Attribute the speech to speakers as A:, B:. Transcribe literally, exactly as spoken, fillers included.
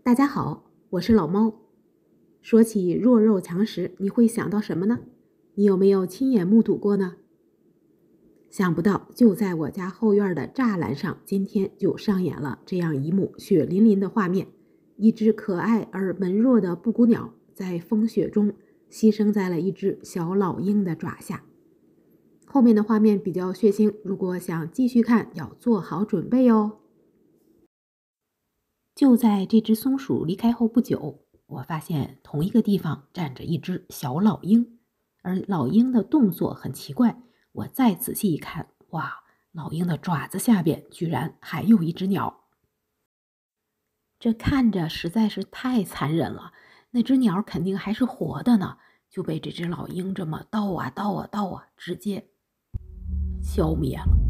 A: 大家好，我是老猫。说起弱肉强食，你会想到什么呢？你有没有亲眼目睹过呢？想不到，就在我家后院的栅栏上，今天就上演了这样一幕血淋淋的画面：一只可爱而文弱的布谷鸟，在风雪中牺牲在了一只小老鹰的爪下。后面的画面比较血腥，如果想继续看，要做好准备哦。就在这只松鼠离开后不久，我发现同一个地方站着一只小老鹰，而老鹰的动作很奇怪。我再仔细一看，哇，老鹰的爪子下边居然还有一只鸟。这看着实在是太残忍了，那只鸟肯定还是活的呢，就被这只老鹰这么叨啊叨啊叨啊，直接消灭了。